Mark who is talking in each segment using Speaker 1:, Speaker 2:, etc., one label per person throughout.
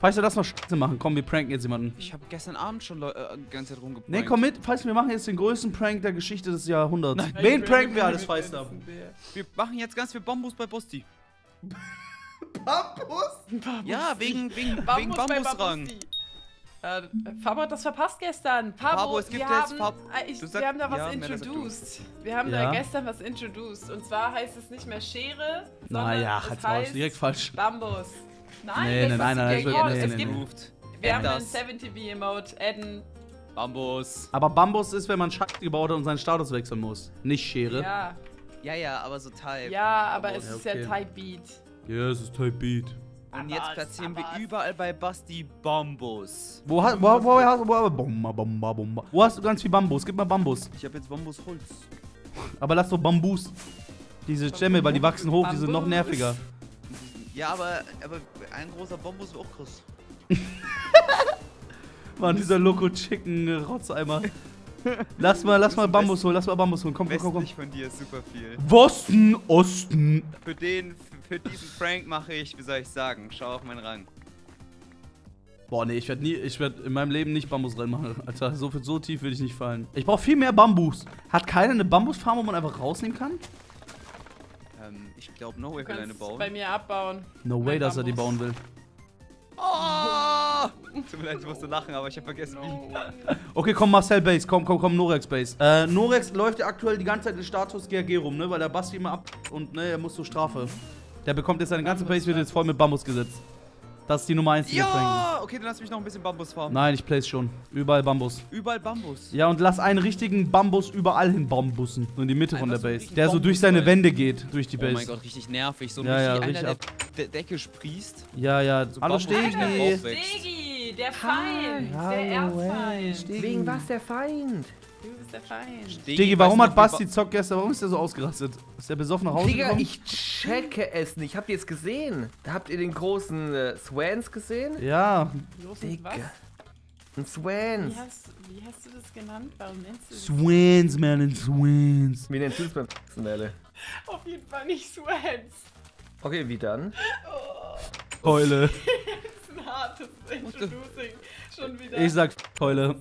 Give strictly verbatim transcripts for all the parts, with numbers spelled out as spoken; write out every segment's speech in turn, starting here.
Speaker 1: Falls wir das mal Scheiße machen, komm, wir pranken jetzt jemanden.
Speaker 2: Ich habe gestern Abend schon äh, die ganze Zeit rumgeprankt.
Speaker 1: Nee, komm mit, falls wir machen jetzt den größten Prank der Geschichte des Jahrhunderts.
Speaker 2: Nein.
Speaker 1: Wen pranken wir alles, Feister?
Speaker 2: Wir machen jetzt ganz viel Bambus bei Bosti.
Speaker 3: Bambus?
Speaker 2: Ja, wegen, wegen,
Speaker 4: Bambus
Speaker 2: wegen
Speaker 4: bei
Speaker 2: Bambusrang.
Speaker 4: Babusti. Äh, Fabo hat das verpasst gestern. Fabo,
Speaker 2: Fabo, es gibt
Speaker 4: wir,
Speaker 2: jetzt
Speaker 4: haben,
Speaker 2: Fab-
Speaker 4: äh, ich,
Speaker 2: Du
Speaker 4: wir
Speaker 2: sag-
Speaker 4: haben da was
Speaker 2: ja, mehr das
Speaker 4: introduced. Wir haben
Speaker 1: Ja.
Speaker 4: da gestern was introduced. Und zwar heißt es nicht mehr Schere, sondern
Speaker 1: Naja,
Speaker 4: es
Speaker 1: halt raus,
Speaker 4: heißt
Speaker 1: direkt falsch.
Speaker 4: Bambus. Nein,
Speaker 1: Nee,
Speaker 4: das
Speaker 1: nein, nein,
Speaker 4: ist
Speaker 1: nein,
Speaker 4: die
Speaker 1: das
Speaker 4: Gang-
Speaker 1: wird- nee,
Speaker 4: es
Speaker 1: nee,
Speaker 4: gibt,
Speaker 1: nee.
Speaker 2: Moved.
Speaker 4: Wir haben
Speaker 2: das.
Speaker 4: einen siebzig B-Emote, adden.
Speaker 2: Bambus.
Speaker 1: Aber Bambus ist, wenn man Scheiße gebaut hat und seinen Status wechseln muss. Nicht Schere.
Speaker 4: Ja,
Speaker 2: Ja, ja, aber so Type.
Speaker 4: ja, aber
Speaker 2: Bambus.
Speaker 4: es ist
Speaker 1: Ja,
Speaker 4: ja
Speaker 1: okay.
Speaker 4: Type Beat.
Speaker 1: Ja, es ist Type Beat.
Speaker 2: Und jetzt
Speaker 4: Aber-
Speaker 2: platzieren
Speaker 4: aber-
Speaker 2: wir überall bei Basti Bambus.
Speaker 1: Wo, ha- wo, wo, hast du, wo, Bomba, Bomba, Bomba. Wo hast du ganz viel Bambus? Gib mal Bambus.
Speaker 2: Ich habe jetzt Bambusholz.
Speaker 1: Aber lass doch Bambus. Diese Stämme, weil die wachsen hoch, die sind noch
Speaker 4: Bambus.
Speaker 1: nerviger.
Speaker 2: Ja, aber, aber ein großer Bambus ist auch krass.
Speaker 1: Mann, dieser Loco Chicken Rotzeimer. Lass mal, lass mal Bambus holen, lass mal Bambus holen. Komm, komm, komm, komm.
Speaker 2: Westlich von dir ist super viel.
Speaker 1: Wosten, Osten.
Speaker 2: Für den, für diesen Prank mache ich, wie soll ich sagen, schau auf meinen Rang.
Speaker 1: Boah, nee, ich werde nie, ich werde in meinem Leben nicht Bambus reinmachen. Alter, so, so tief will ich nicht fallen. Ich brauche viel mehr Bambus. Hat keiner eine Bambusfarm, wo man einfach rausnehmen kann?
Speaker 2: Ähm, ich glaube, No Way
Speaker 4: Du
Speaker 2: will eine
Speaker 4: kannst
Speaker 2: bauen.
Speaker 4: bei mir abbauen.
Speaker 1: No way,
Speaker 4: Mein
Speaker 1: dass er die
Speaker 4: Bambus.
Speaker 1: bauen will.
Speaker 2: Oh! Tut mir leid, ich musste lachen, aber ich habe vergessen, wie.
Speaker 1: Okay, komm, Marcel Base, komm, komm, komm, Norex Base. Äh, Norex läuft ja aktuell die ganze Zeit in Status G A G rum, ne? Weil der Basti immer ab und ne, er muss zur Strafe. Der bekommt jetzt seine ganze Base, wird jetzt voll mit Bambus gesetzt. Das ist die Nummer eins, die wir pranken.
Speaker 2: Ja! Okay, dann lass mich noch ein bisschen Bambus farmen.
Speaker 1: Nein, ich place schon. Überall Bambus.
Speaker 2: Überall Bambus.
Speaker 1: Ja, und lass einen richtigen Bambus überall hin bambussen. So in die Mitte von der
Speaker 2: Einfach so einen
Speaker 1: Base.
Speaker 2: richtigen
Speaker 1: Der so durch
Speaker 2: Bambus,
Speaker 1: seine
Speaker 2: weil-
Speaker 1: Wände geht, durch die
Speaker 2: Oh
Speaker 1: Base.
Speaker 2: mein Gott, richtig nervig. So
Speaker 1: Ja, ja,
Speaker 2: richtig
Speaker 1: richtig
Speaker 2: einer,
Speaker 1: ab.
Speaker 2: der, der Decke sprießt.
Speaker 1: Ja, ja.
Speaker 2: So
Speaker 1: Hallo
Speaker 2: Bambus, der
Speaker 1: Stegi.
Speaker 2: drauf wächst.
Speaker 4: Stegi, der Feind,
Speaker 1: Hallo,
Speaker 4: der
Speaker 1: ey,
Speaker 4: Erzfeind.
Speaker 1: Stegi.
Speaker 3: Wegen was der Feind?
Speaker 4: Du bist der Feind.
Speaker 1: Stegi, warum
Speaker 2: weiß
Speaker 1: hat
Speaker 2: nicht, ob
Speaker 1: Basti Zock gestern, warum ist der so ausgerastet? Ist der besoffen nach Hause
Speaker 3: Digga,
Speaker 1: gekommen?
Speaker 3: ich checke es nicht. Habt ihr es gesehen? Habt ihr den großen äh, Swans gesehen?
Speaker 1: Ja.
Speaker 4: Los mit was?
Speaker 3: Digga. Ein
Speaker 4: Wie
Speaker 3: Swans.
Speaker 4: hast, wie hast du das genannt? Warum nennst du das?
Speaker 1: Swans, man, and Swans.
Speaker 3: Wie nennst du es beim Melle?
Speaker 4: Auf jeden Fall nicht Swans.
Speaker 3: Okay, wie dann?
Speaker 1: Keule.
Speaker 4: Das ist ein hartes Introducing. Schon wieder.
Speaker 1: Ich sag Keule.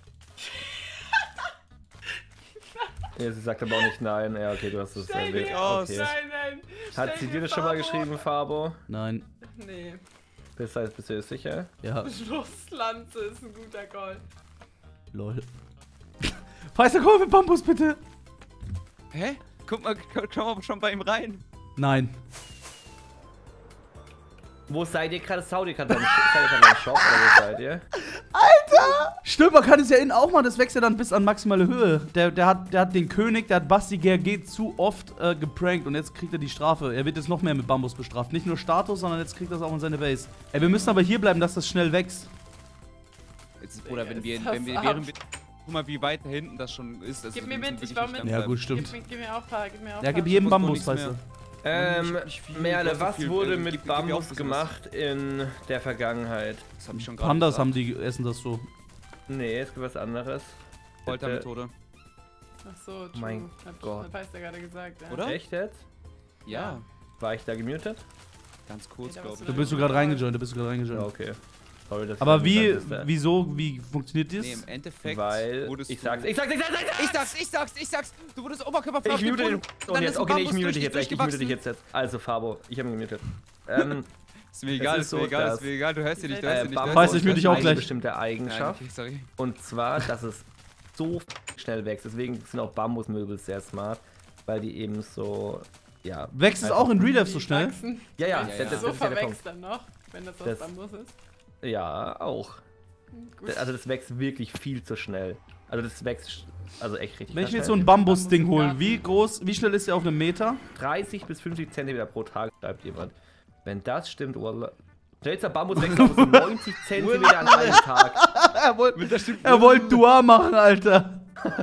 Speaker 3: Ja, sie sagt aber auch nicht nein. Ja, okay, du hast es
Speaker 4: Stell
Speaker 3: erwähnt.
Speaker 4: dir
Speaker 2: aus.
Speaker 3: Okay.
Speaker 4: Nein, nein.
Speaker 3: Hat
Speaker 4: Stell
Speaker 3: sie
Speaker 4: dir
Speaker 3: dir das schon mal
Speaker 4: Fabo-
Speaker 3: geschrieben, Fabo?
Speaker 1: Nein.
Speaker 4: Nee.
Speaker 3: Das heißt, bist du dir sicher?
Speaker 1: Ja.
Speaker 4: Schlusslanze ist ein guter Call.
Speaker 1: Lol. Feister, komm mit Bambus, bitte.
Speaker 2: Hä? Guck mal, schau mal schon bei ihm rein.
Speaker 1: Nein.
Speaker 3: Wo seid ihr gerade? Seid ihr gerade beim Sh- seid ihr gerade beim Shop oder wo seid ihr?
Speaker 1: Stimmt, man kann es ja innen auch machen, das wächst ja dann bis an maximale Höhe. Der, der, hat, der hat den König, der hat Basti G R G zu oft äh, geprankt und jetzt kriegt er die Strafe. Er wird jetzt noch mehr mit Bambus bestraft. Nicht nur Status, sondern jetzt kriegt er es auch in seine Base. Ey, wir müssen aber hier bleiben, dass das schnell wächst.
Speaker 2: Jetzt, oder wenn wir,
Speaker 4: Ist
Speaker 2: wenn wir,
Speaker 4: das
Speaker 2: während wir, guck mal, wie weit hinten das schon ist. Also
Speaker 4: Gib
Speaker 2: wir
Speaker 4: mir
Speaker 2: müssen
Speaker 4: mit, ich
Speaker 2: wirklich
Speaker 4: baue
Speaker 2: nicht
Speaker 4: mit.
Speaker 2: ganz
Speaker 1: Ja,
Speaker 2: bleiben.
Speaker 1: gut, stimmt.
Speaker 4: Gib, mir- gib mir auch ein paar, gib mir auch
Speaker 1: Ja,
Speaker 4: ein
Speaker 1: gib
Speaker 4: paar.
Speaker 1: jedem
Speaker 2: muss nur
Speaker 1: Bambus,
Speaker 2: nichts
Speaker 1: weißt
Speaker 2: mehr.
Speaker 1: du.
Speaker 3: Ähm,
Speaker 2: Nicht- nicht viel,
Speaker 3: Merle,
Speaker 2: nicht so
Speaker 3: was
Speaker 2: viel.
Speaker 3: wurde
Speaker 2: Also,
Speaker 3: mit
Speaker 2: gib- gib mir auch ein
Speaker 3: Bambus
Speaker 2: bisschen
Speaker 3: gemacht in der Vergangenheit?
Speaker 2: Das hab ich schon gerade
Speaker 1: Pandas
Speaker 2: gesagt.
Speaker 1: haben die, essen das so.
Speaker 3: Nee, es gibt was anderes.
Speaker 2: Foltermethode.
Speaker 4: Ach so, true.
Speaker 3: Mein
Speaker 4: Hat,
Speaker 3: Gott.
Speaker 4: Hat Weißt du gerade gesagt, ja.
Speaker 2: Oder?
Speaker 3: Echt jetzt?
Speaker 2: Ja,
Speaker 3: War ich da gemutet?
Speaker 2: ganz kurz,
Speaker 4: Nee, da
Speaker 2: glaube
Speaker 4: warst
Speaker 2: ich.
Speaker 1: Du bist du gerade reingejoint, du bist du gerade
Speaker 3: Ja,
Speaker 1: reingejoint.
Speaker 3: okay. Sorry, dass
Speaker 1: Aber
Speaker 3: ich
Speaker 1: wie,
Speaker 3: das nicht
Speaker 1: wieso, wie funktioniert das?
Speaker 2: Nee, im Endeffekt
Speaker 3: Weil
Speaker 2: wurdest
Speaker 3: ich
Speaker 2: du...
Speaker 3: sag's, ich sag's, ich sag's, ich sag's!
Speaker 2: ich sag's, ich sag's, ich sag's! Du wurdest Oberkörperfrei
Speaker 3: Ich mute den und jetzt, okay, nee, ich mute dich jetzt, echt, ich mute dich
Speaker 2: jetzt.
Speaker 3: jetzt jetzt. Also, Fabo, ich habe ihn gemutet. Ähm,
Speaker 2: Ist mir egal,
Speaker 3: Es
Speaker 2: ist
Speaker 3: ist
Speaker 2: mir
Speaker 3: so,
Speaker 2: egal,
Speaker 3: dass-
Speaker 2: ist mir egal, du hörst dir nicht, du hörst
Speaker 3: äh,
Speaker 2: dir nicht.
Speaker 3: Bambus
Speaker 2: du hörst
Speaker 1: Weiß, ich
Speaker 2: dir
Speaker 1: mute
Speaker 2: nicht.
Speaker 1: dich auch
Speaker 3: hat eine
Speaker 1: gleich.
Speaker 3: bestimmte
Speaker 2: Nein,
Speaker 3: Eigenschaft.
Speaker 2: okay, sorry.
Speaker 3: Und zwar, dass es so schnell wächst. Deswegen sind auch Bambusmöbel sehr smart, weil die eben so, ja.
Speaker 1: Wächst es
Speaker 3: einfach-
Speaker 1: auch in Real Life so schnell?
Speaker 4: Wachsen.
Speaker 3: Ja, ja,
Speaker 2: Ja,
Speaker 3: das,
Speaker 2: ja.
Speaker 3: das,
Speaker 4: So
Speaker 3: das ist ja der Punkt.
Speaker 4: verwächst dann noch, wenn das aus
Speaker 3: Das-
Speaker 4: Bambus ist.
Speaker 3: Ja, auch.
Speaker 4: Gut.
Speaker 3: Also das wächst wirklich viel zu schnell. Also das wächst also echt richtig
Speaker 1: Wenn ich mir jetzt so
Speaker 3: schnell.
Speaker 1: ein Bambus-Ding
Speaker 4: Bambus im
Speaker 1: hole, wie groß, wie schnell ist der auf einem Meter?
Speaker 3: dreißig bis fünfzig Zentimeter pro Tag, schreibt jemand. Wenn das stimmt, Wallah. Schnellster Bambus wächst auf so neunzig Zentimeter an einem Tag.
Speaker 1: er wollte er wollt Dua machen, Alter.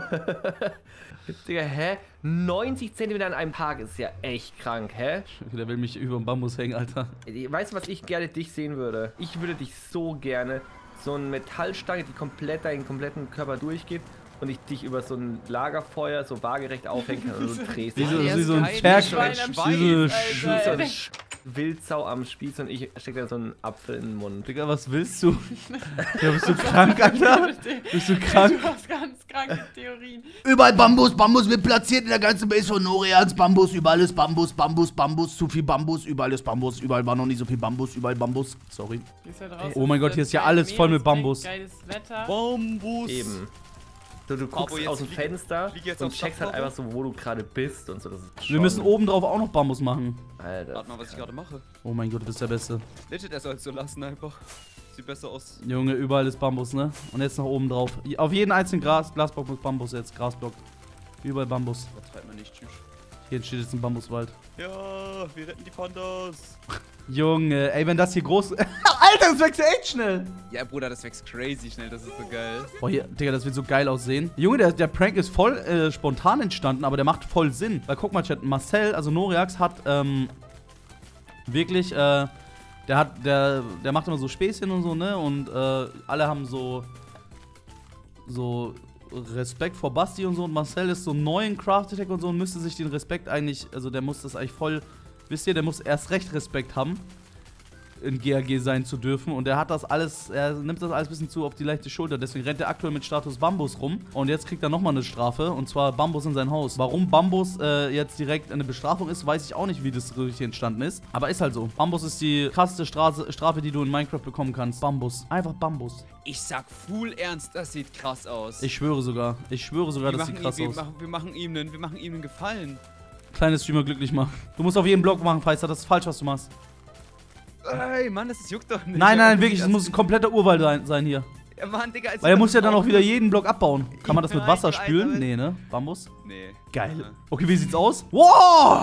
Speaker 3: Digga, hä? neunzig Zentimeter an einem Tag ist ja echt krank, hä?
Speaker 1: Der will mich über den Bambus hängen, Alter.
Speaker 3: Weißt du, was ich gerne dich sehen würde? Ich würde dich so gerne so eine Metallstange, die komplett deinen kompletten Körper durchgeht und ich dich über so ein Lagerfeuer so waagerecht aufhängen kann und du drehst
Speaker 1: Wie
Speaker 3: dich.
Speaker 1: so,
Speaker 2: Ja,
Speaker 1: wie
Speaker 2: ist
Speaker 1: so ein
Speaker 2: geil,
Speaker 1: Zwerg.
Speaker 2: wie so ein
Speaker 4: Schwein am
Speaker 2: Schwein,
Speaker 1: Diese
Speaker 4: Alter,
Speaker 1: Sch-
Speaker 3: So
Speaker 4: ey.
Speaker 3: ein Sch- Wildsau am Spieß und ich stecke da so einen Apfel in den Mund.
Speaker 1: Digga, was willst du? Ja, bist du krank, Alter? Bist du krank?
Speaker 4: Du hast ganz kranke Theorien.
Speaker 1: Überall Bambus, Bambus wird platziert in der ganzen Base von Noreax. Bambus, überall ist Bambus, Bambus, Bambus, zu viel Bambus, überall ist Bambus, überall war noch nie so viel Bambus, überall Bambus. Sorry.
Speaker 4: Ist ja draußen,
Speaker 1: Oh mein Gott, hier ist ja alles voll mit Bambus.
Speaker 4: Geiles Wetter.
Speaker 2: Bambus.
Speaker 3: Eben. So, du guckst
Speaker 2: jetzt
Speaker 3: aus dem
Speaker 2: fliege-
Speaker 3: Fenster
Speaker 2: fliege jetzt
Speaker 3: und
Speaker 2: aufs
Speaker 3: checkst
Speaker 2: Dach
Speaker 3: halt einfach so, wo du gerade bist und so. Das ist
Speaker 1: Wir
Speaker 3: schon-
Speaker 1: müssen oben drauf auch noch Bambus machen.
Speaker 3: Alter.
Speaker 2: Warte mal, was ich gerade mache.
Speaker 1: Oh mein Gott, du bist der Beste.
Speaker 2: Legit, er soll es so lassen einfach. Sieht besser aus.
Speaker 1: Junge, überall ist Bambus, ne? Und jetzt noch oben drauf. Auf jeden einzelnen Gras, Glasblock muss Bambus jetzt, Grasblock. Überall Bambus.
Speaker 2: Übertreibt man nicht, tschüss.
Speaker 1: Hier entsteht jetzt ein Bambuswald.
Speaker 2: Ja, wir retten die Pandas.
Speaker 1: Junge, ey, wenn das hier groß... Alter, das wächst ja echt schnell.
Speaker 2: Ja, Bruder, das wächst crazy schnell, das ist so geil.
Speaker 1: Boah, hier, Digga, das wird so geil aussehen. Junge, der, der Prank ist voll äh, spontan entstanden, aber der macht voll Sinn. Weil guck mal, Chat, Marcel, also Noreax, hat ähm, wirklich, äh, der hat, der, der macht immer so Späßchen und so, ne? Und äh, alle haben so, so Respekt vor Basti und so. Und Marcel ist so neu in Craft Attack und so und müsste sich den Respekt eigentlich, also der muss das eigentlich voll, wisst ihr, der muss erst recht Respekt haben, in G A G sein zu dürfen. Und er hat das alles, er nimmt das alles ein bisschen zu auf die leichte Schulter. Deswegen rennt er aktuell mit Status Bambus rum. Und jetzt kriegt er nochmal eine Strafe. Und zwar Bambus in sein Haus. Warum Bambus äh, jetzt direkt eine Bestrafung ist, weiß ich auch nicht, wie das richtig entstanden ist. Aber ist halt so. Bambus ist die krasseste Straße, Strafe, die du in Minecraft bekommen kannst. Bambus. Einfach Bambus.
Speaker 2: Ich sag full ernst, das sieht krass aus.
Speaker 1: Ich schwöre sogar. Ich schwöre sogar,
Speaker 2: wir
Speaker 1: das
Speaker 2: machen
Speaker 1: sieht krass
Speaker 2: ihm, wir
Speaker 1: aus.
Speaker 2: Machen, wir, machen ihm einen, wir machen ihm einen Gefallen.
Speaker 1: Kleines Streamer glücklich machen. Du musst auf jeden Block machen, Feister. Das ist falsch, was du machst.
Speaker 2: Ey, Mann, das juckt doch nicht.
Speaker 1: Nein, nein,
Speaker 2: Aber
Speaker 1: wirklich. Es
Speaker 2: das-
Speaker 1: muss ein kompletter Urwald sein, sein hier.
Speaker 2: Ja, Mann, Digga, als
Speaker 1: Weil er
Speaker 2: ob
Speaker 1: muss ja
Speaker 2: das
Speaker 1: dann auch wieder
Speaker 2: ist.
Speaker 1: jeden Block abbauen. Kann man das mit
Speaker 2: Nein,
Speaker 1: Wasser
Speaker 2: Alter,
Speaker 1: spülen?
Speaker 2: was-
Speaker 1: Nee, ne? Bambus?
Speaker 2: Nee.
Speaker 1: Geil.
Speaker 2: Ja.
Speaker 1: Okay, wie sieht's aus? Wow!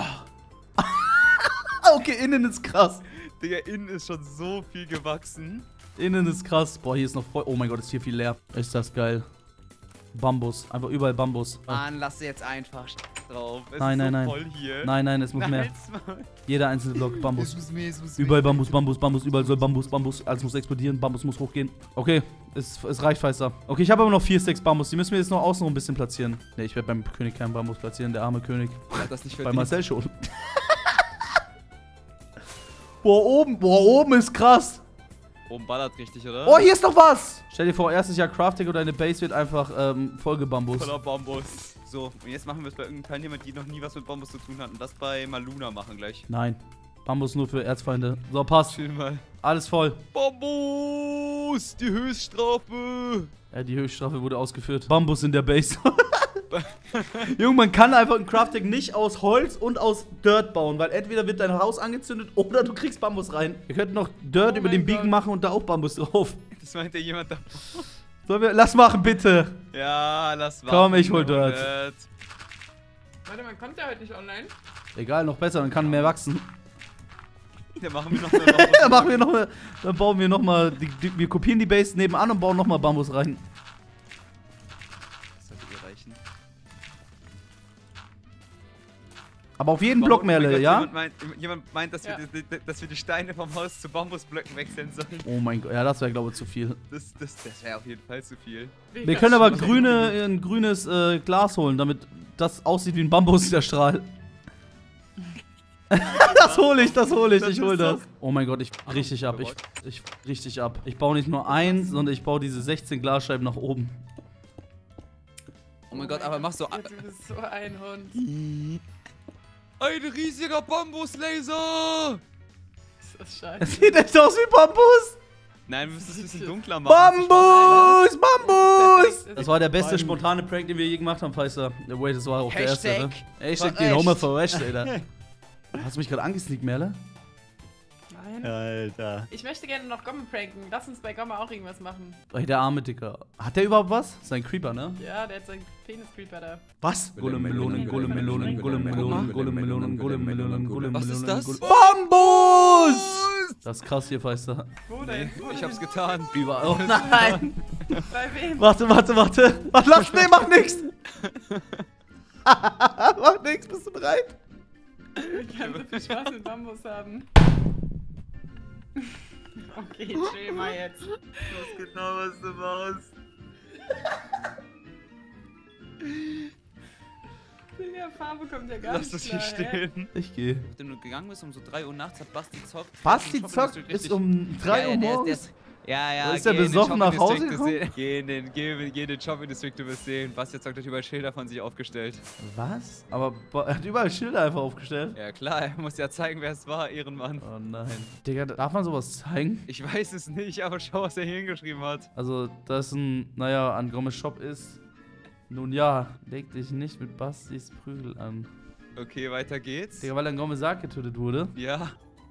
Speaker 1: Okay, innen ist krass.
Speaker 2: Digga, innen ist schon so viel gewachsen.
Speaker 1: Innen ist krass. Boah, hier ist noch voll. Oh mein Gott, ist hier viel leer. Ist das geil. Bambus. Einfach überall Bambus.
Speaker 2: Mann, lass jetzt einfach drauf. Es
Speaker 1: Nein,
Speaker 2: ist
Speaker 1: nein,
Speaker 2: so
Speaker 1: nein.
Speaker 2: voll hier.
Speaker 1: Nein, nein, es muss
Speaker 2: Nein,
Speaker 1: mehr.
Speaker 2: halt's Maul.
Speaker 1: Jeder einzelne Block Bambus.
Speaker 2: Es muss mehr, es muss
Speaker 1: Überall
Speaker 2: mehr.
Speaker 1: Bambus, Bambus, Bambus. Überall soll Bambus, Bambus. Alles muss explodieren. Bambus muss hochgehen. Okay, es, es reicht, Feister. Okay, ich habe aber noch vier Stacks Bambus. Die müssen wir jetzt noch außen ein bisschen platzieren. Ne, ich werde beim König keinen Bambus platzieren. Der arme König.
Speaker 2: Er hat das nicht
Speaker 1: Bei
Speaker 2: verdient.
Speaker 1: Marcel schon. Boah, oben. Boah, oben ist krass.
Speaker 2: Oben ballert richtig, oder?
Speaker 1: Oh, hier ist noch was! Stell dir vor, erstes Jahr Crafting und deine Base wird einfach ähm, vollgebambus.
Speaker 2: Voller Bambus. So, und jetzt machen wir es bei irgendeinem Teilnehmer, die noch nie was mit Bambus zu tun hatten. Das bei Maluna machen gleich.
Speaker 1: Nein. Bambus nur für Erzfeinde. So, passt.
Speaker 2: Chill mal.
Speaker 1: Alles voll.
Speaker 2: Bambus! Die Höchststrafe!
Speaker 1: Ja, die Höchststrafe wurde ausgeführt. Bambus in der Base. Junge, man kann einfach ein Crafting nicht aus Holz und aus Dirt bauen, weil entweder wird dein Haus angezündet oder du kriegst Bambus rein. Wir könnten noch Dirt
Speaker 4: Oh
Speaker 1: über
Speaker 4: mein
Speaker 1: den Beacon
Speaker 4: Gott.
Speaker 1: machen und da auch Bambus drauf.
Speaker 2: Das meint ja jemand da.
Speaker 1: Sollen wir, lass machen, bitte.
Speaker 2: Ja, lass mal.
Speaker 1: Komm, ich hol Dirt.
Speaker 4: Warte mal, kommt der heute nicht online?
Speaker 1: Egal, noch besser, dann kann mehr wachsen.
Speaker 2: Ja, machen wir noch eine
Speaker 1: Dann machen wir noch mal, dann bauen wir noch mal, die, die, wir kopieren die Base nebenan und bauen noch mal Bambus rein.
Speaker 2: Das sollte ihr reichen.
Speaker 1: Aber auf jeden Block,
Speaker 2: Oh mein
Speaker 1: Merle,
Speaker 2: Gott,
Speaker 1: ja?
Speaker 2: Jemand meint, jemand meint dass,
Speaker 4: Ja.
Speaker 2: wir, die- die- dass wir die Steine vom Haus zu Bambusblöcken wechseln sollen.
Speaker 1: Oh mein Gott, ja, das wäre, glaube ich, zu viel.
Speaker 2: Das, das, das wäre auf jeden Fall zu viel.
Speaker 1: Wir können aber grüne, ein grünes äh, Glas holen, damit das aussieht wie ein Bambus, der Strahl. Das hole ich, das hole ich,
Speaker 2: Das
Speaker 1: ich hole
Speaker 2: ist
Speaker 1: das.
Speaker 2: so-
Speaker 1: Oh mein Gott, ich richtig ab, ich, ich richtig ab. Ich baue nicht nur eins, sondern ich baue diese sechzehn Glasscheiben nach oben.
Speaker 2: Oh mein Gott, aber mach so.
Speaker 4: Ja, du bist so ein Hund.
Speaker 2: Ein riesiger Bambuslaser!
Speaker 4: Ist das
Speaker 1: Es
Speaker 4: scheiße.
Speaker 1: sieht echt aus wie Bambus.
Speaker 2: Nein, wir müssen es ein bisschen dunkler machen.
Speaker 1: Bambus, Bambus!
Speaker 4: Perfekt.
Speaker 1: Das war der beste spontane Prank, den wir je gemacht haben, Feister. Wait, das war auch der erste,
Speaker 2: Hashtag
Speaker 1: ne? Hashtag den
Speaker 2: verrecht.
Speaker 1: Homer verrecht, Alter. Hast du mich gerade angesneakt, Merle?
Speaker 4: Nein.
Speaker 2: Alter.
Speaker 4: Ich möchte gerne noch Gomme pranken. Lass uns bei Gomme auch irgendwas machen.
Speaker 1: Ey, der arme Dicker. Hat der überhaupt was? Sein Creeper, ne?
Speaker 4: Ja, der hat seinen Penis-Creeper da.
Speaker 1: Was? Golem-Melonen, Golem-Melonen, Golem-Melonen, Golem-Melonen, Golem-Melonen, Golem-Melonen.
Speaker 2: Was ist das?
Speaker 1: Bambus! Das ist krass hier, Feister.
Speaker 4: Wo denn? Wo
Speaker 2: Ich
Speaker 4: denn?
Speaker 2: hab's getan.
Speaker 1: Überall. Oh nein!
Speaker 4: Bei wem?
Speaker 1: Warte, warte, warte. Warte, lass, nee, mach nix! Mach nix, bist du bereit?
Speaker 4: Ich kann so viel Spaß mit Bambus haben. Okay, chill mal jetzt.
Speaker 2: Ich weiß genau, was du machst.
Speaker 4: Digga, Farbe kommt ja gar
Speaker 2: Lass
Speaker 4: nicht
Speaker 2: das hier
Speaker 4: klar, hä?
Speaker 2: stehen.
Speaker 1: Ich gehe.
Speaker 2: Nachdem du gegangen bist um so drei Uhr nachts, hat Basti zockt.
Speaker 1: Basti
Speaker 2: Der
Speaker 1: zockt
Speaker 2: Shopping
Speaker 1: ist
Speaker 2: District
Speaker 1: um drei
Speaker 2: Ja,
Speaker 1: Uhr
Speaker 2: ja, der ist-
Speaker 1: morgens?
Speaker 2: der ist- Ja, ja,
Speaker 1: Ist der
Speaker 2: geh in den
Speaker 1: besoffen nach
Speaker 2: Shopping
Speaker 1: Hause
Speaker 2: District, du
Speaker 1: gekommen?
Speaker 2: seh- Geh in den, geh, geh in den Shopping District, du wirst sehen. Basti hat zockt euch überall Schilder von sich aufgestellt.
Speaker 1: Was? Aber bo- er hat überall Schilder einfach aufgestellt.
Speaker 2: Ja klar, er muss ja zeigen, wer es war, Ehrenmann.
Speaker 1: Oh nein. Digga, darf man sowas zeigen?
Speaker 2: Ich weiß es nicht, aber schau, was er hier hingeschrieben hat.
Speaker 1: Also, dass ein, naja, an Gommes Shop ist. Nun ja, leg dich nicht mit Bastis Prügel an.
Speaker 2: Okay, weiter geht's.
Speaker 1: Digga, weil ein Gomme Sarg getötet wurde.
Speaker 2: Ja.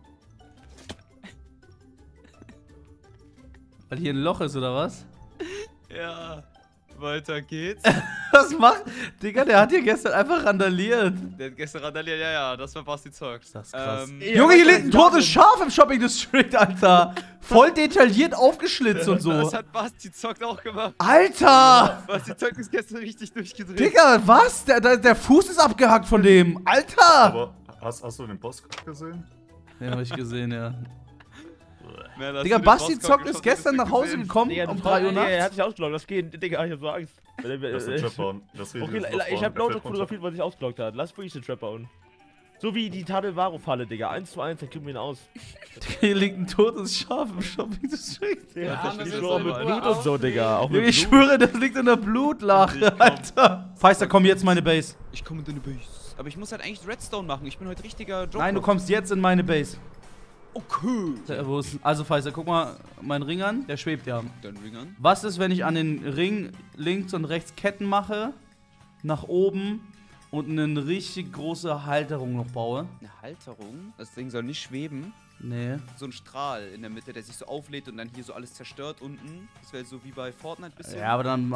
Speaker 1: Weil hier ein Loch ist, oder was?
Speaker 2: Ja. Weiter geht's.
Speaker 1: Was macht? Digga, der hat hier gestern einfach randaliert.
Speaker 2: Der hat gestern randaliert, ja, ja, das war Basti zockt.
Speaker 1: Ist das krass.
Speaker 2: Ähm,
Speaker 1: Junge, hier liegt ein totes Schaf im Shopping District, Alter. Voll detailliert aufgeschlitzt und so.
Speaker 2: Das hat Basti zockt auch gemacht.
Speaker 1: Alter!
Speaker 2: Basti zockt ist gestern richtig durchgedreht.
Speaker 1: Digga, was? Der, der, der Fuß ist abgehackt von dem. Alter!
Speaker 5: Aber hast, hast du den Boss gesehen?
Speaker 1: Ja, hab ich gesehen, ja.
Speaker 2: Mehr, hast
Speaker 1: Digga,
Speaker 2: du den
Speaker 1: Basti
Speaker 2: Bosscock
Speaker 1: Zock ist
Speaker 2: geschossen,
Speaker 1: gestern
Speaker 2: hast
Speaker 1: nach
Speaker 2: du
Speaker 1: Hause
Speaker 2: gesehen?
Speaker 1: gekommen
Speaker 6: Digga,
Speaker 1: um
Speaker 6: das
Speaker 1: drei
Speaker 6: war-
Speaker 1: Uhr
Speaker 6: Digga, Er hat
Speaker 1: nachts.
Speaker 6: sich ausgeloggt, das geht. Digga, ich hab so Angst.
Speaker 5: Das ist ein Trap bauen. Das
Speaker 6: Okay,
Speaker 5: Video ist
Speaker 6: ich
Speaker 5: noch
Speaker 6: hab
Speaker 5: vorne,
Speaker 6: Lautstärke
Speaker 5: der fährt
Speaker 6: fotografiert, weil sich ausgeloggt hat. Lass wirklich den Trap bauen. So wie die Tadel-Varo-Falle, Digga. eins zu eins, dann kriegen wir ihn aus.
Speaker 1: Hier liegt ein totes Schaf im Shopping District.
Speaker 6: Ja,
Speaker 4: Arme
Speaker 6: ich
Speaker 4: sind
Speaker 6: schwöre,
Speaker 4: so
Speaker 6: mit
Speaker 4: in
Speaker 6: Blut
Speaker 4: Ruhe
Speaker 6: und so, Digga. Auch mit
Speaker 1: Junge, ich
Speaker 6: Blut.
Speaker 1: schwöre, das liegt in der Blutlache, Alter. Feister, komm jetzt in meine Base.
Speaker 2: Ich komme in deine Base. Aber ich muss halt eigentlich Redstone machen. Ich bin heute richtiger Joker.
Speaker 1: Nein, du kommst jetzt in meine Base.
Speaker 2: Okay.
Speaker 1: Äh, Wo ist, also Feister, guck mal meinen Ring an. Der schwebt ja.
Speaker 2: Dann Ring an.
Speaker 1: Was ist, wenn ich an den Ring links und rechts Ketten mache, nach oben und eine richtig große Halterung noch baue?
Speaker 2: Eine Halterung. Das Ding soll nicht schweben.
Speaker 1: Nee.
Speaker 2: So ein Strahl in der Mitte, der sich so auflädt und dann hier so alles zerstört unten. Das wäre so wie bei Fortnite ein bisschen.
Speaker 1: Ja, aber dann...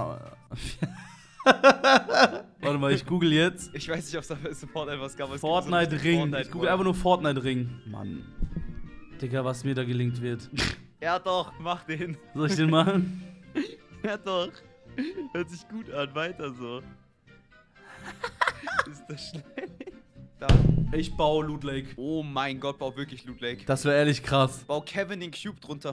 Speaker 1: Warte mal, ich google jetzt.
Speaker 2: Ich weiß nicht, ob es da bei Fortnite was gab. aber es gibt so
Speaker 1: Fortnite
Speaker 2: richtig
Speaker 1: Ring.
Speaker 2: Fortnite
Speaker 1: Ich google einfach nur Fortnite Ring. Mann. Digga, was mir da gelingt wird.
Speaker 2: Ja doch, mach den.
Speaker 1: Soll ich den machen?
Speaker 2: Ja doch. Hört sich gut an, weiter so. Ist das schnell? Da.
Speaker 1: Ich baue Loot Lake.
Speaker 2: Oh mein Gott, bau wirklich Loot Lake.
Speaker 1: Das wäre ehrlich krass.
Speaker 2: Bau Kevin den Cube drunter.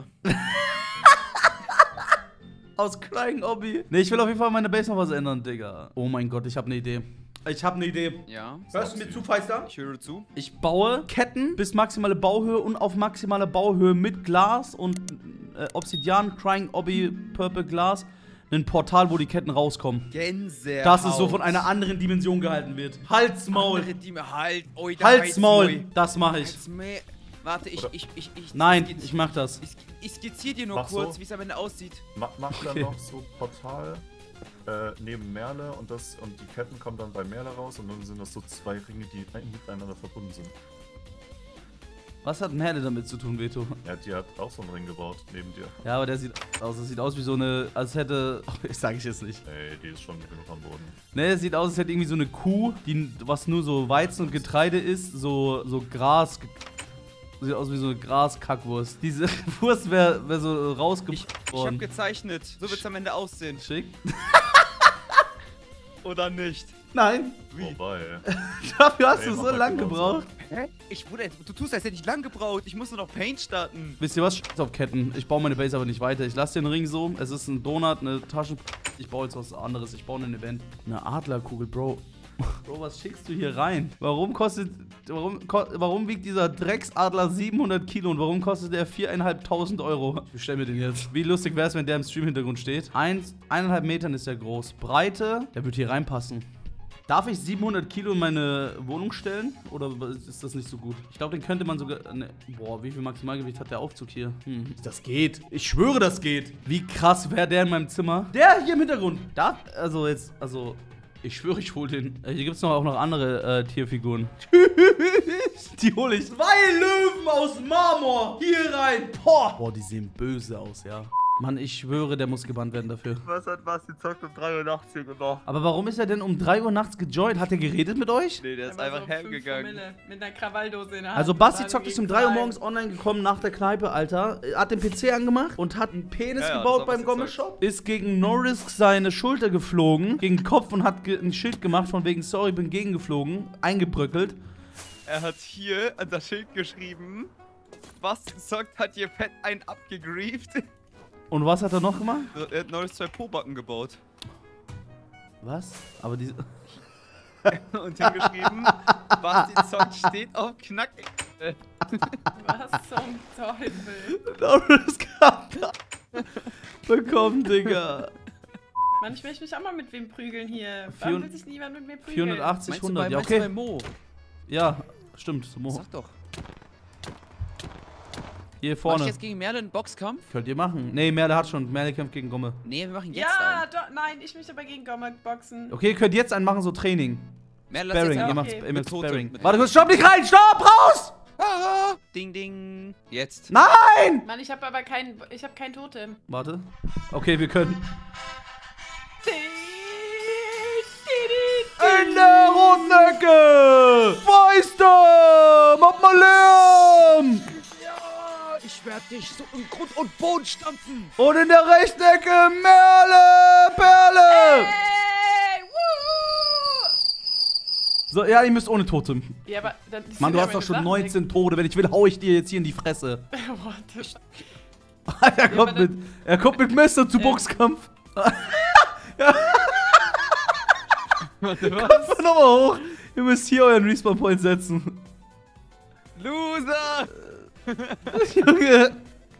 Speaker 1: Aus Crying Obby. Nee, ich will auf jeden Fall meine Base noch was ändern, Digga. Oh mein Gott, ich habe eine Idee. Ich habe eine Idee.
Speaker 2: Ja.
Speaker 1: Hörst du mir zu, Feister?
Speaker 2: Ich höre zu.
Speaker 1: Ich baue Ketten bis maximale Bauhöhe und auf maximale Bauhöhe mit Glas und äh, Obsidian, Crying Obby, Purple Glas. Ein Portal, wo die Ketten rauskommen.
Speaker 2: Gänsehaut.
Speaker 1: Dass es so von einer anderen Dimension gehalten wird. Halsmaul.
Speaker 2: Andere, die mir halt. Oh, da
Speaker 1: Halsmaul. Das mache ich.
Speaker 2: Halsmaul. Warte, ich, ich, ich, ich.
Speaker 1: Nein,
Speaker 2: skizz-
Speaker 1: ich mach das.
Speaker 2: Ich, ich skizziere dir nur
Speaker 5: Mach
Speaker 2: kurz,
Speaker 5: so.
Speaker 2: wie es am Ende aussieht.
Speaker 5: Mach, mach
Speaker 1: Okay.
Speaker 5: dann noch so Portal äh, neben Merle und, das, und die Ketten kommen dann bei Merle raus und dann sind das so zwei Ringe, die miteinander verbunden sind.
Speaker 1: Was hat Merle damit zu tun, Veto?
Speaker 5: Ja, die hat auch so einen Ring gebaut neben dir.
Speaker 1: Ja, aber der sieht aus. Das sieht aus wie so eine. Als hätte. Oh, ich sage ich jetzt nicht.
Speaker 5: Ey, die ist schon genug am Boden.
Speaker 1: Ne, es sieht aus, als hätte irgendwie so eine Kuh, die, was nur so Weizen und Getreide ist, so, so Gras. ge- Sieht aus wie so eine Graskackwurst. Diese Wurst wäre wär so rausgebracht
Speaker 2: Ich hab
Speaker 1: worden.
Speaker 2: gezeichnet. So wird's am Ende aussehen.
Speaker 1: Schick?
Speaker 2: Oder nicht?
Speaker 1: Nein.
Speaker 5: Vorbei.
Speaker 1: Dafür hast
Speaker 5: Nee,
Speaker 1: du
Speaker 5: mach
Speaker 1: so
Speaker 5: halt
Speaker 1: lang
Speaker 5: genau so.
Speaker 1: gebraucht.
Speaker 2: Hä? Ich, Bruder, du tust, als hätte ich lang gebraucht. Ich muss nur noch Paint starten.
Speaker 1: Wisst ihr was? Scheiß auf Ketten. Ich baue meine Base aber nicht weiter. Ich lasse den Ring so. Es ist ein Donut, eine Taschen. Ich baue jetzt was anderes. Ich baue ein Event. Eine Adlerkugel, Bro. Bro, was schickst du hier rein? Warum kostet. Warum, ko warum wiegt dieser Drecksadler siebenhundert Kilo und warum kostet der viertausendfünfhundert Euro? Ich bestell mir den jetzt. Wie lustig wäre es, wenn der im Stream-Hintergrund steht? Eins, eineinhalb Metern ist der groß. Breite, der wird hier reinpassen. Darf ich siebenhundert Kilo in meine Wohnung stellen? Oder ist das nicht so gut? Ich glaube, den könnte man sogar. Ne, boah, wie viel Maximalgewicht hat der Aufzug hier? Hm, das geht. Ich schwöre, das geht. Wie krass wäre der in meinem Zimmer? Der hier im Hintergrund. Da, also jetzt, also. Ich schwöre, ich hol den. Äh, Hier gibt es noch auch noch andere äh, Tierfiguren. Die hole ich. Zwei Löwen aus Marmor. Hier rein. Boah. Boah, die sehen böse aus, ja. Mann, ich schwöre, der muss gebannt werden dafür.
Speaker 2: Was hat Basti zockt um drei Uhr nachts hier gemacht?
Speaker 1: Aber warum ist er denn um drei Uhr nachts gejoint? Hat er geredet mit euch?
Speaker 2: Nee, der ist
Speaker 4: Einmal
Speaker 2: einfach
Speaker 4: so fünf
Speaker 2: heimgegangen.
Speaker 4: Promille Mit einer Krawalldose in der Hand.
Speaker 1: Also Basti
Speaker 4: Gerade
Speaker 1: zockt ist
Speaker 4: gegen
Speaker 1: um drei Uhr
Speaker 4: drei.
Speaker 1: morgens online gekommen nach der Kneipe, Alter. Hat den P C angemacht und hat einen Penis
Speaker 2: Ja, ja,
Speaker 1: gebaut
Speaker 2: das
Speaker 1: beim
Speaker 2: hat Basti
Speaker 1: Gomme-Shop. Ist gegen No-Risk seine Schulter geflogen, gegen den Kopf und hat ge ein Schild gemacht von wegen, sorry, bin gegengeflogen, eingebröckelt.
Speaker 2: Er hat hier an das Schild geschrieben, Basti zockt, hat hier fett einen abgegrieft.
Speaker 1: Und was hat er noch gemacht?
Speaker 2: Er hat neulich zwei Pobacken gebaut.
Speaker 1: Was? Aber diese...
Speaker 2: Und hingeschrieben, Basti zockt steht auf Knack.
Speaker 4: Was zum Teufel?
Speaker 1: Doris Kaka bekommen, Digga.
Speaker 4: Mann, ich möchte mich auch mal mit wem prügeln hier.
Speaker 1: Vier-
Speaker 4: Warum will sich niemand mit mir prügeln?
Speaker 1: vierhundertachtzig,
Speaker 2: Meinst du
Speaker 1: hundert,
Speaker 2: bei,
Speaker 1: ja,
Speaker 2: meinst du bei
Speaker 1: okay.
Speaker 2: Mo?
Speaker 1: Ja, stimmt. Mo.
Speaker 2: Sag doch.
Speaker 1: Hier
Speaker 2: Mach ich
Speaker 1: vorne.
Speaker 2: jetzt gegen Merle einen Boxkampf?
Speaker 1: Könnt ihr machen. Nee, Merle hat schon. Merle kämpft gegen Gomme.
Speaker 2: Nee, wir machen jetzt
Speaker 4: Ja,
Speaker 2: einen.
Speaker 4: doch, nein, ich möchte aber gegen Gomek boxen.
Speaker 1: Okay, ihr könnt jetzt einen machen, so Training.
Speaker 2: Merle, lass
Speaker 1: Sparring,
Speaker 2: jetzt
Speaker 1: ihr
Speaker 4: okay.
Speaker 1: macht,
Speaker 4: Mit
Speaker 1: ihr macht
Speaker 2: Totem,
Speaker 1: Sparring.
Speaker 2: mit
Speaker 1: Warte kurz, stopp nicht rein, stopp, raus!
Speaker 2: Ah, ding, ding. Jetzt.
Speaker 1: Nein!
Speaker 4: Mann, ich habe aber kein, ich habe kein Totem.
Speaker 1: Warte. Okay, wir können. In der roten Ecke! Fäuste! Mach mal Lärm!
Speaker 2: Ja, ich werde dich so im Grund und Boden stampfen.
Speaker 1: Und in der rechten Ecke Merle! Perle!
Speaker 4: Hey, wuhu!
Speaker 1: So, ja, ihr müsst ohne Totem.
Speaker 4: Ja, aber dann ist
Speaker 1: Mann, du
Speaker 4: wieder
Speaker 1: hast doch
Speaker 4: meine
Speaker 1: schon
Speaker 4: Sachen
Speaker 1: neunzehn Tode. Wenn ich will, hau ich dir jetzt hier in die Fresse.
Speaker 4: weg. What?
Speaker 1: er, kommt
Speaker 4: aber
Speaker 1: mit, er kommt mit Messer zu
Speaker 4: Ja.
Speaker 1: Boxkampf.
Speaker 2: Warte, was?
Speaker 1: Kommt nochmal hoch. Ihr müsst hier euren Respawn-Point setzen.
Speaker 2: Loser!
Speaker 1: Junge.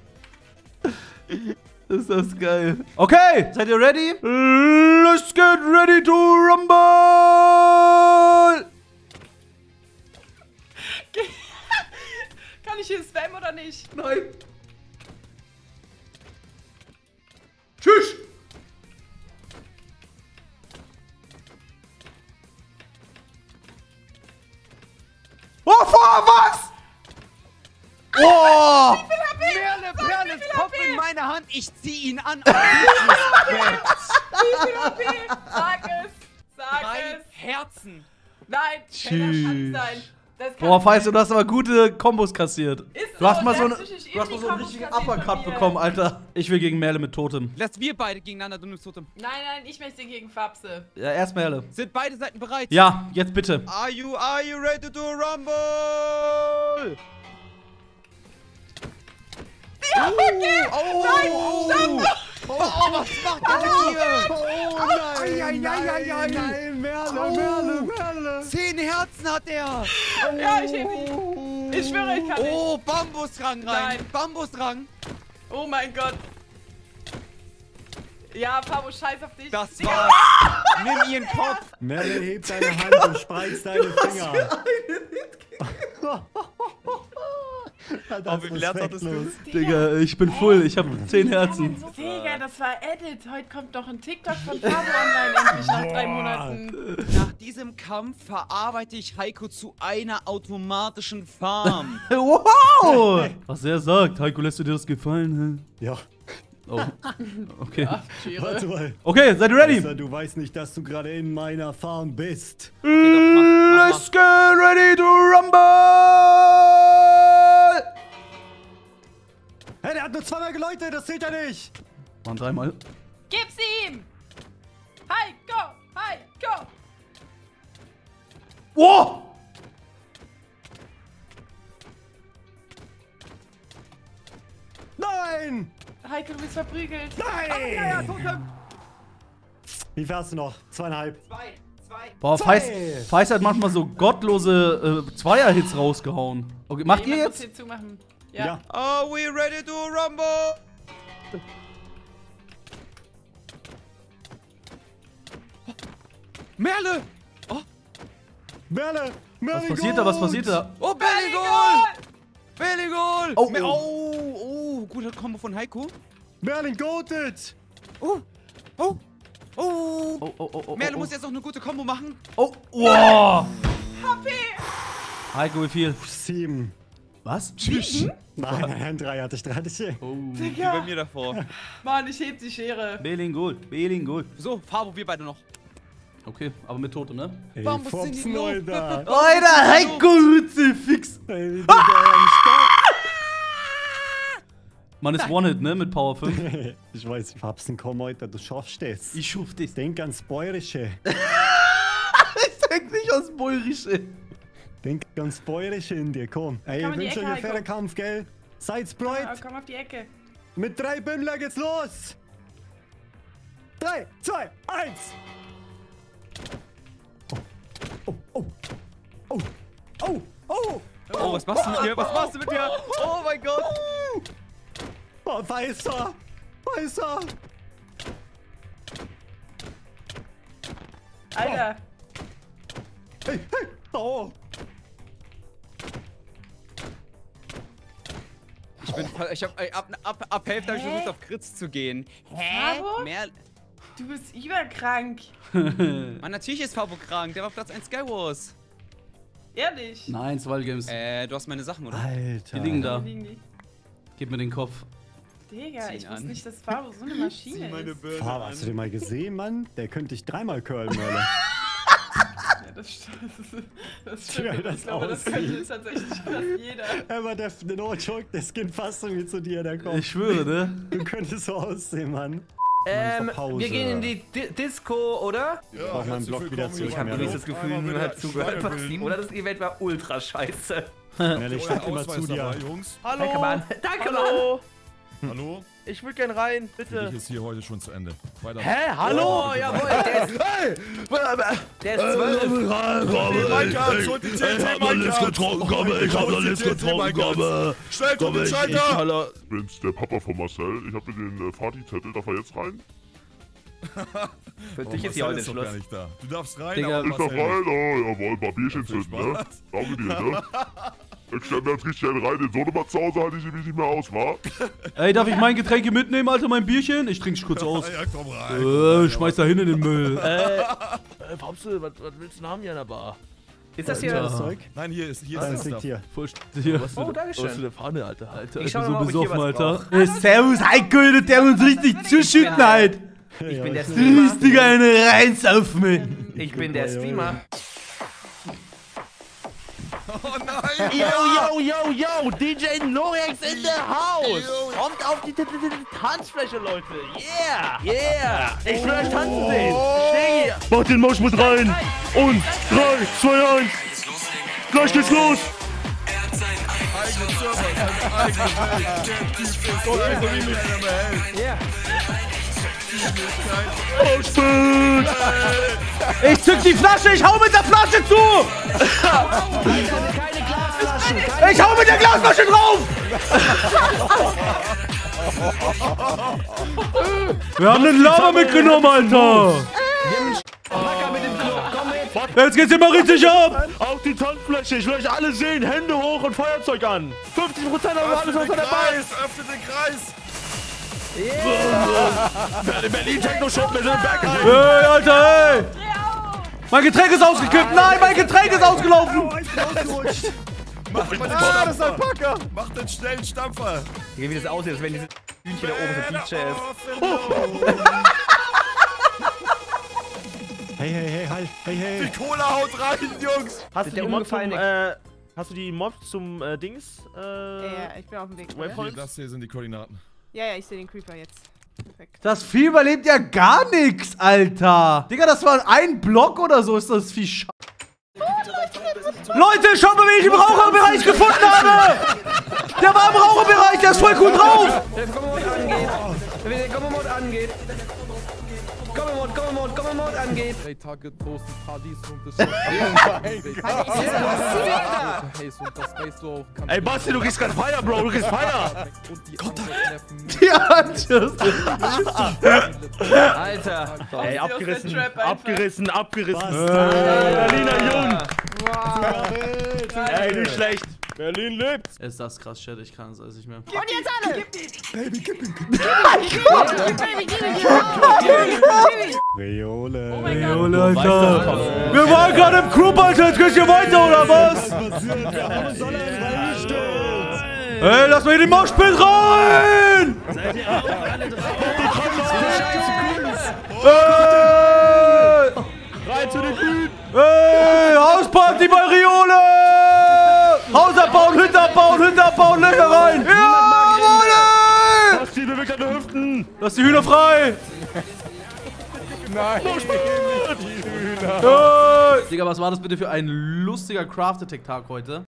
Speaker 1: Ist das geil. Okay, seid ihr ready? Let's get ready to rumble!
Speaker 4: Kann ich hier spammen oder nicht?
Speaker 1: Nein. Tschüss. Oh, vor was? Oh!
Speaker 2: Merle, Perles Kopf in meiner Hand, ich zieh ihn an.
Speaker 4: Wie viel O P? Sag es! Sag
Speaker 2: Drei
Speaker 4: es!
Speaker 2: Herzen.
Speaker 4: Nein, keiner
Speaker 1: Tschüss.
Speaker 4: kann sein. Das kann
Speaker 1: Boah, Feist, du hast aber gute Kombos kassiert.
Speaker 4: Ist
Speaker 1: Du hast
Speaker 4: so,
Speaker 1: mal
Speaker 4: der
Speaker 1: so,
Speaker 4: hat
Speaker 1: eine,
Speaker 4: sich
Speaker 1: du hast mal
Speaker 4: irgendwie
Speaker 1: so einen
Speaker 4: Kombos
Speaker 1: richtigen
Speaker 4: kassiert von
Speaker 1: Uppercut
Speaker 4: mir.
Speaker 1: bekommen, Alter. Ich will gegen Merle mit Totem.
Speaker 2: Lass wir beide gegeneinander, du nimmst Totem.
Speaker 4: Nein, nein, ich möchte gegen Fabse.
Speaker 1: Ja, erst Merle.
Speaker 2: Sind beide Seiten bereit?
Speaker 1: Ja, jetzt bitte.
Speaker 2: Are you, are you ready to rumble?
Speaker 4: Ja, okay!
Speaker 2: Oh,
Speaker 4: Nein,
Speaker 2: oh,
Speaker 4: stopp!
Speaker 2: oh, oh, was macht der denn hier?
Speaker 5: Oh nein, nein, nein, nein, Merle, Merle, Merle.
Speaker 2: Zehn Herzen hat er.
Speaker 4: Ja, ich heb ihn. Ich schwöre, ich kann nicht.
Speaker 2: Oh, Bambusrang rein.
Speaker 4: Nein.
Speaker 2: Bambusrang.
Speaker 4: Oh mein Gott. Ja, Fabo, scheiß auf dich.
Speaker 2: Das
Speaker 4: Digga.
Speaker 2: war's. Nimm ihren Kopf.
Speaker 5: Merle hebt deine Hand und spreizt deine Finger.
Speaker 2: Oh, wie viel Herz hattest du?
Speaker 1: Digga, ich bin full. Ich habe zehn Herzen.
Speaker 4: Digga, das war Edit. Heute kommt doch ein TikTok von Fabo online endlich nach drei Monaten.
Speaker 2: Nach diesem Kampf verarbeite ich Heiko zu einer automatischen Farm.
Speaker 1: Wow! Was er sagt. Heiko, lässt du dir das gefallen?
Speaker 5: Ja,
Speaker 1: hä? Oh. Okay.
Speaker 5: warte mal.
Speaker 1: Okay, seid ihr ready?
Speaker 5: Alter, du weißt nicht, dass du gerade in meiner Farm bist.
Speaker 2: Okay, doch, mach, mach,
Speaker 1: Let's get ready to rumble!
Speaker 5: Hey, der hat nur zweimal geläutet, das zählt ja nicht.
Speaker 1: Waren dreimal.
Speaker 4: Gib's ihm! Hi, go! Hi, go!
Speaker 1: Wow!
Speaker 5: Nein!
Speaker 4: Heiko, du bist verprügelt.
Speaker 5: Nein! Wie viel hast du noch? Zweieinhalb.
Speaker 2: Zwei, zwei.
Speaker 1: Boah,
Speaker 5: Zwei.
Speaker 1: Feist, Feist hat manchmal so gottlose äh, Zweier-Hits rausgehauen. Okay, macht ihr
Speaker 4: Jemand muss
Speaker 1: jetzt?
Speaker 4: hier zumachen. Ja.
Speaker 5: Ja.
Speaker 2: Are we ready to rumble? Merle!
Speaker 5: Merle! Merle!
Speaker 1: Was passiert da? Was passiert da?
Speaker 2: Oh, Belligol! Belligol!
Speaker 1: Oh,
Speaker 2: Mer-
Speaker 1: oh.
Speaker 2: oh, oh, guter Kombo von Heiko.
Speaker 5: Merlin goated!
Speaker 2: Oh, oh, oh.
Speaker 1: Oh, oh, oh, oh.
Speaker 2: Merle
Speaker 1: oh,
Speaker 2: muss jetzt noch eine gute Kombo machen.
Speaker 1: Oh, wow!
Speaker 4: H P!
Speaker 1: Heiko, wie viel?
Speaker 5: Sieben.
Speaker 1: Was?
Speaker 5: Nein, nein, nein, drei hatte ich, drei hatte ich.
Speaker 1: Oh.
Speaker 2: Wie bei
Speaker 4: Ja.
Speaker 2: mir davor.
Speaker 4: Mann, ich heb die Schere.
Speaker 1: Belingol, Belingol.
Speaker 2: So, Fabo, wir beide noch.
Speaker 1: Okay, aber mit Totem, ne?
Speaker 5: Ey,
Speaker 2: Warum bist du in die
Speaker 5: Fopsen,
Speaker 2: Luft?
Speaker 5: Alter.
Speaker 1: Alter, Heiko, Hütze, fix.
Speaker 5: Ey, wie du da am
Speaker 1: Man ist One-Hit, ne? Mit Power fünf.
Speaker 5: Start- Ich weiß, Fopsen, komm, Alter, du schaffst es.
Speaker 1: Ich schaff das.
Speaker 5: Denk ans Bäuerische.
Speaker 1: Ich denk nicht aus Bäuerische.
Speaker 5: Denk ans Bäuerische in dir, komm. Ey,
Speaker 4: Komm
Speaker 5: ich
Speaker 4: in die
Speaker 5: wünsche
Speaker 4: Ecke,
Speaker 5: euch einen
Speaker 4: Heiko.
Speaker 5: fairen Kampf, gell? Seid's
Speaker 4: Oh,
Speaker 5: bright.
Speaker 4: komm auf die Ecke.
Speaker 5: Mit drei Bündler geht's los. Drei, zwei, eins.
Speaker 7: Oh, oh.
Speaker 2: Oh, was machst du mit mir? Was machst du mit mir? Oh mein Gott.
Speaker 7: Oh, weißer. Weißer.
Speaker 4: Alter.
Speaker 7: Hey, hey. Oh.
Speaker 2: Ich bin voll, ich hab, ey, ab, ab, ab Hälfte hab ich versucht, auf Kritz zu gehen. Hä?
Speaker 4: Fabo?
Speaker 2: Mehr...
Speaker 4: Du bist überkrank.
Speaker 2: Mann, natürlich ist Fabo krank. Der war Platz eins Skywars.
Speaker 4: Ehrlich.
Speaker 1: Nein, Survival Games.
Speaker 2: Äh, du hast meine Sachen, oder?
Speaker 7: Alter.
Speaker 1: Die liegen da.
Speaker 4: Wo liegen die?
Speaker 1: Gib mir den Kopf.
Speaker 4: Digga, ich
Speaker 2: Zieh
Speaker 4: wusste
Speaker 2: an.
Speaker 4: nicht, dass Fabo so eine Maschine ist.
Speaker 2: Birne
Speaker 7: Fahr, hast du den mal gesehen, Mann? Der könnte dich dreimal curlen, Möller.
Speaker 4: Ja, das stimmt. Das
Speaker 7: Tja,
Speaker 4: stimmt.
Speaker 7: das
Speaker 4: Ich glaube, das könnte
Speaker 7: aussieht.
Speaker 4: tatsächlich fast jeder.
Speaker 7: Aber der, der No-Joke, der Skin passt irgendwie zu dir, der Kopf.
Speaker 1: Ich schwöre, ne?
Speaker 7: Du könntest so aussehen, Mann.
Speaker 3: Ähm,
Speaker 7: Pause.
Speaker 3: wir gehen in die Di Disco, oder?
Speaker 7: Ich brauch meinen Block wieder zurück.
Speaker 3: Ich habe
Speaker 7: Merle.
Speaker 3: übrigens das Gefühl, niemand hat zugehört. Oder das Event war ultra scheiße.
Speaker 7: Merle, ich steig immer zu dir.
Speaker 8: Jungs.
Speaker 3: Danke,
Speaker 6: Hallo.
Speaker 3: Mann. Danke, Mann.
Speaker 6: Hallo.
Speaker 8: Hallo?
Speaker 6: Ich will gern rein,
Speaker 8: Für dich
Speaker 6: bitte.
Speaker 8: ist hier heute schon zu Ende. Weiter.
Speaker 6: Hä? Hallo?
Speaker 3: Oh, jawohl, der ist, der ist zwölf.
Speaker 8: Ich hab noch nichts getrunken, komme. Ich hab noch nichts getrunken, komme. Schnell, komm, den Schalter!
Speaker 9: Ich bin's, der Papa von Marcel. Ich hab mir den äh, Vati-Zettel. Darf er jetzt rein?
Speaker 3: Für dich ist hier heute
Speaker 8: Schluss.
Speaker 3: Schluss.
Speaker 8: Gar nicht da. Du darfst rein,
Speaker 1: Digga,
Speaker 8: aber
Speaker 9: Ich darf
Speaker 8: Marcel
Speaker 9: rein?
Speaker 8: nicht.
Speaker 9: Oh, jawohl, ein paar Bierchen zünden, ne? Danke dir, ne? Ich stell mir jetzt richtig einen rein. Den Sohnemann zu Hause halte ich nämlich nicht mehr aus, wa?
Speaker 1: Ey, darf ich mein Getränk hier mitnehmen, Alter, mein Bierchen? Ich trink's kurz aus.
Speaker 8: Ja, komm rein.
Speaker 1: Äh, schmeiß da hin in den Müll.
Speaker 6: Äh, äh Papsel, was, was willst du denn haben hier in der Bar?
Speaker 3: Ist das
Speaker 1: Alter.
Speaker 3: hier...
Speaker 7: Das Zeug?
Speaker 8: Nein, hier ist, hier
Speaker 7: Dann
Speaker 8: ist das
Speaker 7: liegt
Speaker 8: Stuff.
Speaker 7: hier.
Speaker 1: Voll hier.
Speaker 6: Was
Speaker 3: Oh,
Speaker 6: für
Speaker 3: danke schön.
Speaker 6: Was für eine Pfanne, Alter.
Speaker 1: Alter,
Speaker 3: Ich
Speaker 1: ich
Speaker 3: schau
Speaker 1: bin so
Speaker 3: mal, ob ich hier
Speaker 1: besoffen,
Speaker 3: was
Speaker 1: Alter. Äh, servus, Heiko, der uns richtig zuschütten,
Speaker 3: bin-
Speaker 1: halt.
Speaker 3: Ich bin der
Speaker 1: Du
Speaker 3: Streamer.
Speaker 1: bist, Digga, eine reinsaufen.
Speaker 3: Ich bin der Streamer.
Speaker 8: Oh nein!
Speaker 6: Yo, yo, yo, yo, D J Norex in the house. Kommt auf die T- T- T- Tanzfläche, Leute. Yeah, yeah. Ich will euch tanzen sehen. Ich stehe hier. Mach den Mosch mit rein. Und drei, zwei, eins. Gleich geht's los.
Speaker 8: Eigene Server, seine eigene Welt. Der Typ ist so wie mich einer behält.
Speaker 3: Ja.
Speaker 1: Ausbild. Ich zück die Flasche, ich hau mit der Flasche zu.
Speaker 3: Keine Glasflaschen. Keine
Speaker 1: Ich hau mit der Glasflasche drauf. Wir haben den Lava mitgenommen, Alter.
Speaker 3: Packer mit dem Club. Komm mit.
Speaker 1: Jetzt geht's immer richtig ab.
Speaker 6: Auf die Tanzfläche. Ich will euch alle sehen. Hände hoch und Feuerzeug an. fünfzig Prozent auf alles,
Speaker 8: Öffne
Speaker 6: was
Speaker 8: den
Speaker 6: da dabei
Speaker 8: Kreis,
Speaker 6: ist.
Speaker 8: öffne den Kreis.
Speaker 6: Berlin Techno Shop, wir sind im Berg.
Speaker 1: Hey, Alter, hey. Mein Getränk ist ausgekippt. Nein, mein Getränk ist ausgelaufen.
Speaker 8: Mach mal den
Speaker 7: Ah, das ist ein
Speaker 8: Stampfer.
Speaker 7: Packer.
Speaker 8: Mach den schnellen Stampfer.
Speaker 3: Wie das aussieht, als wenn dieses Hühnchen da oben so D J ist.
Speaker 8: Oh,
Speaker 7: Hey, hey, hey, halt. Hey, hey.
Speaker 8: die Cola haut rein, Jungs.
Speaker 6: Hast du
Speaker 3: Der
Speaker 6: die Mods zum,
Speaker 3: umgefallene-
Speaker 6: äh, hast du die Mods zum, äh, Dings, äh,
Speaker 10: Ja, ja, ich bin auf dem Weg.
Speaker 6: Waypoint?
Speaker 8: Hier, das hier sind die Koordinaten.
Speaker 10: Ja, ja, ich sehe den Creeper jetzt. Perfekt.
Speaker 1: Das Vieh überlebt ja gar nichts, Alter. Digga, das war ein Block oder so, ist das Vieh sch... Leute, schaut mal, wen ich im Raucherbereich gefunden habe. Der war im Raucherbereich, der ist voll cool drauf.
Speaker 3: Wenn der Gommemod angeht. Wenn der Gommemod angeht. Gommemod, Gommemod, Gommemod angeht.
Speaker 6: Ey, Basti, du kriegst grad Feier, Bro, du kriegst Feier.
Speaker 1: Die Anschluss.
Speaker 3: Alter.
Speaker 6: Ey,
Speaker 4: aus der
Speaker 6: abgerissen,
Speaker 4: Trap einfach.
Speaker 6: abgerissen, abgerissen.
Speaker 7: Was?
Speaker 6: Berliner Jung.
Speaker 10: Wow.
Speaker 6: Ey, nicht schlecht. Berlin lebt.
Speaker 1: Ist das krass, Chat, ich kann es alles nicht mehr.
Speaker 10: Und jetzt alle!
Speaker 7: Baby, gib ihm, gib ihm.
Speaker 10: Baby, gib ihn, gib ihn!
Speaker 7: Reole.
Speaker 4: Oh mein Gott.
Speaker 1: Jole, Alter. Wir waren gerade im Club, Alter, jetzt geht's hier weiter, oder was?
Speaker 7: Was passiert? Wir haben uns alle reingestellt.
Speaker 1: Ey, lass mal hier die Moshpit rein!
Speaker 6: Seid ihr auch alle drei?
Speaker 1: Ey!
Speaker 6: Rein zu den Kühen.
Speaker 1: Ey, Hausparty bei Riole! Haus abbauen, Hütte abbauen, Hütte abbauen, Löcher rein! Ja, Mann!
Speaker 6: Basti, bewegt deine Hüften.
Speaker 1: Lass die Hühner frei!
Speaker 7: Nein.
Speaker 1: Hey! Digga, was war das bitte für ein lustiger Craft-Attack-Tag heute?